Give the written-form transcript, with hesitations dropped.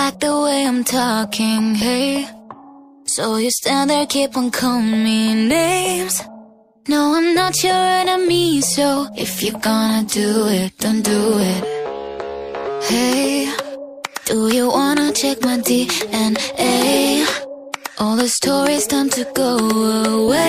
like the way I'm talking, hey. So you stand there, keep on calling me names. No, I'm not your enemy, so if you're gonna do it, don't do it. Hey, do you wanna check my DNA? All the stories time to go away.